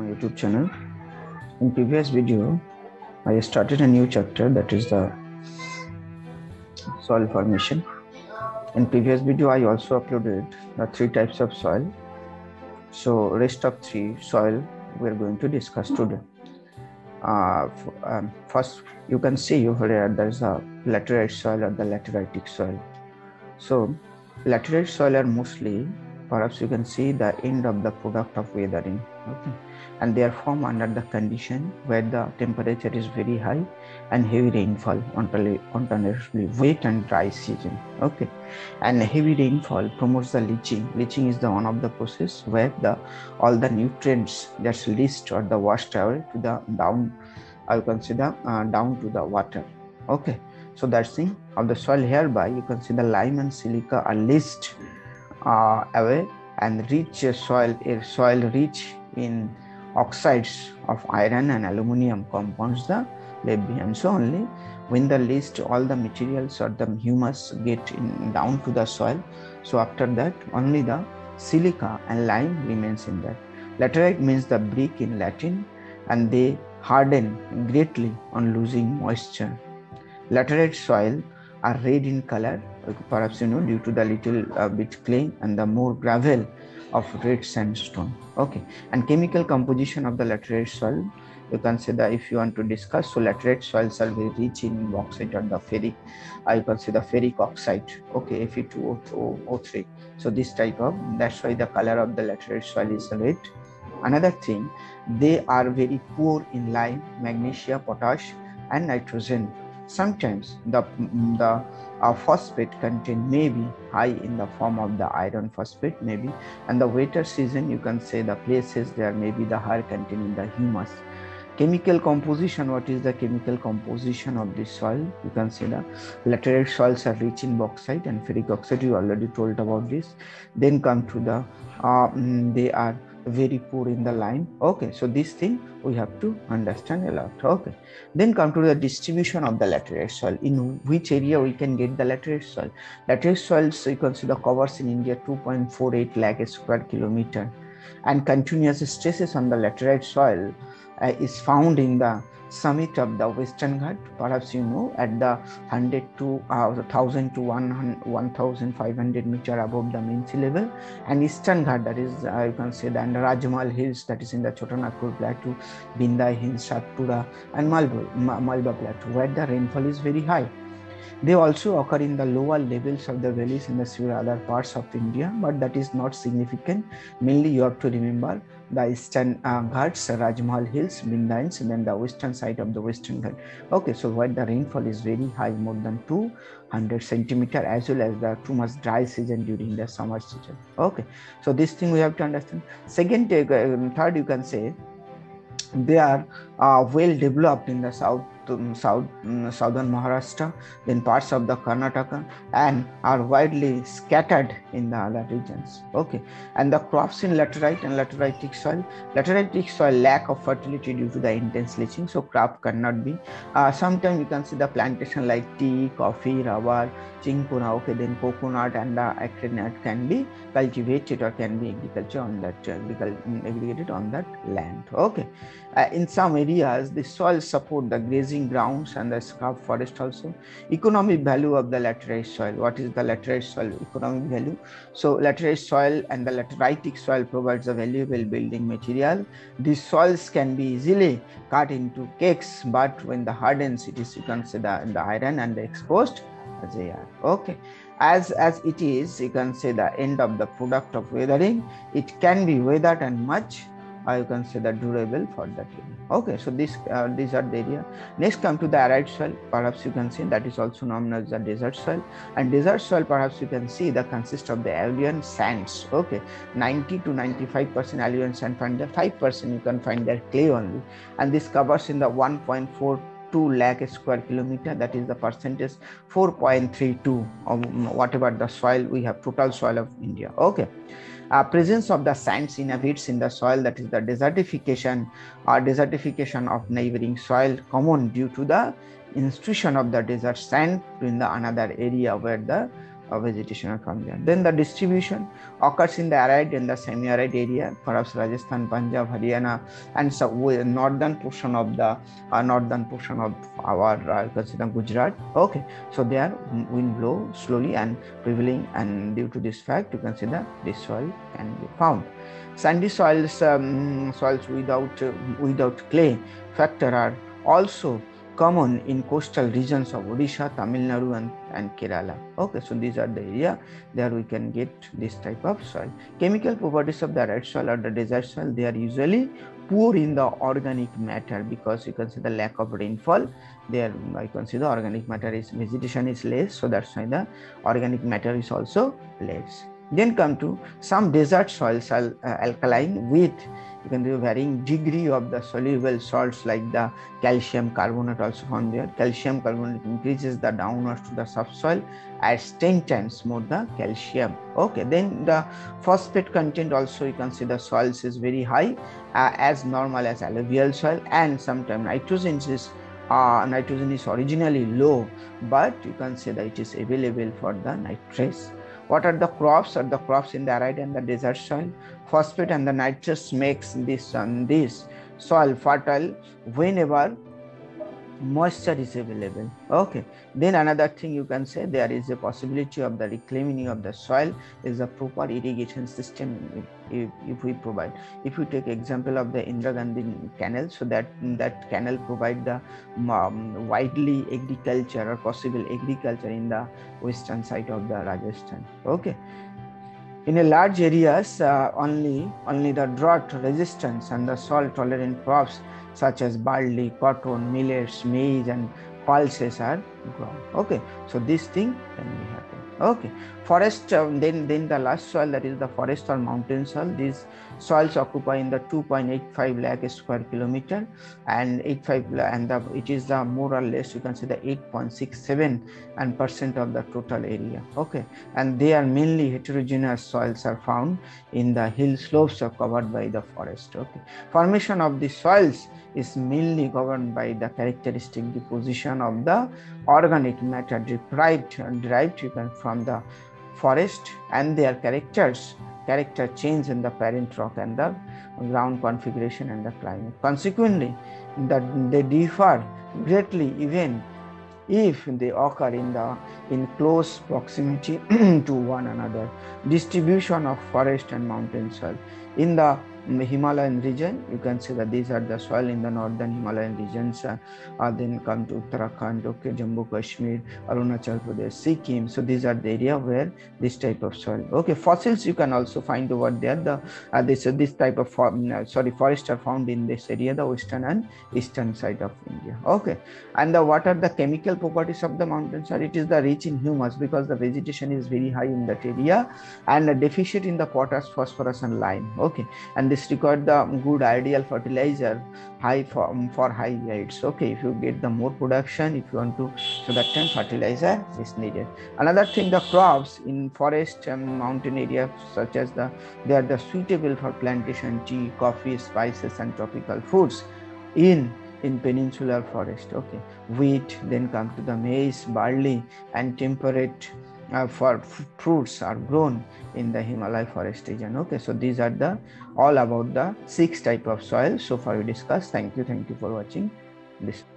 my YouTube channel. In previous video, I started a new chapter, that is the soil formation. In previous video, I also uploaded the 3 types of soil. So rest of 3 soil we are going to discuss today. First, you can see over here there is a laterite soil or the lateritic soil. So laterite soil are mostly, perhaps you can see the end of the product of weathering, okay, and they are formed under the condition where the temperature is very high and heavy rainfall, alternatively wet and dry season, okay, and heavy rainfall promotes the leaching. Leaching is the one of the process where all the nutrients that's leached or the washed away to the down, I will consider down to the water, okay. So that's thing of the soil. Hereby you can see the lime and silica are leached away, and rich soil rich in oxides of iron and aluminum compounds the left behind. So only when the least all the materials or the humus get down to the soil, so after that only the silica and lime remains in that. Laterite means the brick in Latin, and they harden greatly on losing moisture. Laterite soil are red in color, perhaps due to the little bit clay and the more gravel of red sandstone, okay. And chemical composition of the laterite soil, you can say that if you want to discuss, so laterite soils are very rich in bauxite or the ferric, you can say the ferric oxide, okay, Fe2O3. So this type of, that's why the color of the laterite soil is red. Another thing, they are very poor in lime, magnesia, potash and nitrogen. Sometimes the phosphate content may be high in the form of the iron phosphate maybe, and the wetter season you can say the places there may be the higher content in the humus. Chemical composition, what is the chemical composition of this soil? You can see the laterite soils are rich in bauxite and ferric oxide, you already told about this. Then come to the they are very poor in the lime, okay. So this thing we have to understand a lot, okay. Then come to the distribution of the laterite soil, in which area we can get the laterite soil. Laterite soils, you can see the covers in India 2.48 lakh square kilometer, and continuous stresses on the laterite soil is found in the summit of the Western Ghat, perhaps at the 100 to 1000 to 1500 meter above the mean sea level, and Eastern Ghat, that is you can say the Rajmal Hills, that is in the Chota Nagpur Plateau, Bindai Hills, Satpura and Malba Plateau, where the rainfall is very high. They also occur in the lower levels of the valleys in the several other parts of India, but that is not significant. Mainly you have to remember the Eastern Ghats, Rajmahal Hills, Bindais, and then the western side of the Western Ghat. Okay, so where the rainfall is very high, more than 200 centimeter, as well as the too much dry season during the summer season. Okay, so this thing we have to understand. Second, third, you can say they are well developed in the southern Maharashtra, then parts of the Karnataka, and are widely scattered in the other regions, okay. And the crops in laterite and lateritic soil, lateritic soil lack of fertility due to the intense leaching, so crop cannot be. Sometimes you can see the plantation like tea, coffee, rubber, chinkuna, okay, then coconut and the acrenate can be cultivated or can be agriculture on that aggregated on that land, okay. In some areas the soil support the grazing grounds and the scrub forest also. Economic value of the laterite soil, what is the laterite soil economic value? So laterite soil and the lateritic soil provides a valuable building material. These soils can be easily cut into cakes, but when the hardens it is, you can say the iron and the exposed as they are, okay. As it is, you can say the end of the product of weathering, it can be weathered and much you can say that durable for that area, okay. So these are the area. Next come to the arid soil, perhaps you can see that is also known as the desert soil. And desert soil, perhaps you can see that consists of the alluvial sands, okay. 90 to 95% alluvial sand, find the 5% you can find their clay only, and this covers in the 1.42 lakh square kilometer, that is the percentage 4.32 of whatever the soil we have, total soil of India, okay. Presence of the sands inhabits in the soil, that is the desertification of neighboring soil, common due to the intrusion of the desert sand in the another area where the vegetation are found there. Then the distribution occurs in the arid and the semi-arid area, perhaps Rajasthan, Punjab, Haryana, and so northern portion of our consider Gujarat. Okay, so there wind blow slowly and prevailing, and due to this fact, you can see that this soil can be found. Sandy soils, soils without clay factor are also common in coastal regions of Odisha, Tamil Nadu, and Kerala. Okay, so these are the area there we can get this type of soil. Chemical properties of the red soil or the desert soil, they are usually poor in the organic matter, because you can see the lack of rainfall. There I can see the organic matter is, vegetation is less, so that's why the organic matter is also less. Then come to some desert soils are alkaline with, you can do varying degree of the soluble salts, like the calcium carbonate also found there. Calcium carbonate increases the downwards to the subsoil, adds 10 times more the calcium. Okay, then the phosphate content also, you can see the soils is very high, as normal as alluvial soil, and sometimes nitrogen is originally low, but you can say that it is available for the nitrates. What are the crops? Are the crops in the arid and the desert soil? Phosphate and the nitrous makes this soil fertile whenever moisture is available. Okay, then another thing you can say, there is a possibility of the reclaiming of the soil is a proper irrigation system if we provide. If you take example of the Indira Gandhi canal, so that canal provide the widely agriculture or possible agriculture in the western side of the Rajasthan. Okay, in a large areas, only the drought resistance and the salt tolerant crops such as barley, cotton, millets, maize, and pulses are grown. Okay, so this thing can be happen. Okay, forest, then the last soil, that is the forest or mountain soil. These soils occupy in the 2.85 lakh square kilometer, and it is the more or less, you can say, the 8.67% of the total area. Okay, and they are mainly heterogeneous soils are found in the hill slopes are covered by the forest. Okay, formation of the soils is mainly governed by the characteristic deposition of the organic matter derived from the forest, and their character change in the parent rock and the ground configuration and the climate. Consequently, they differ greatly even if they occur in close proximity to one another. Distribution of forest and mountain soil in the Himalayan region, you can see that these are the soil in the northern Himalayan regions, then come to Uttarakhand, okay, Jammu Kashmir, Arunachal Pradesh, Sikkim. So these are the area where this type of soil. Okay, fossils you can also find over there. This type of forest are found in this area, the western and eastern side of India. Okay, and what are the chemical properties of the mountain soil? It is the rich in humus, because the vegetation is very high in that area, and a deficit in the potash, phosphorus, and lime. Okay, and this requires the good ideal fertilizer high for high yields. Okay, if you get the more production, if you want to, so that time fertilizer is needed. Another thing, the crops in forest and mountain area, such as they are the suitable for plantation, tea, coffee, spices, and tropical foods in peninsular forest. Okay, wheat, then come to the maize, barley, and temperate for fruits are grown in the Himalaya forest region. Okay, so these are all about the 6 type of soil so far we discussed. Thank you for watching this.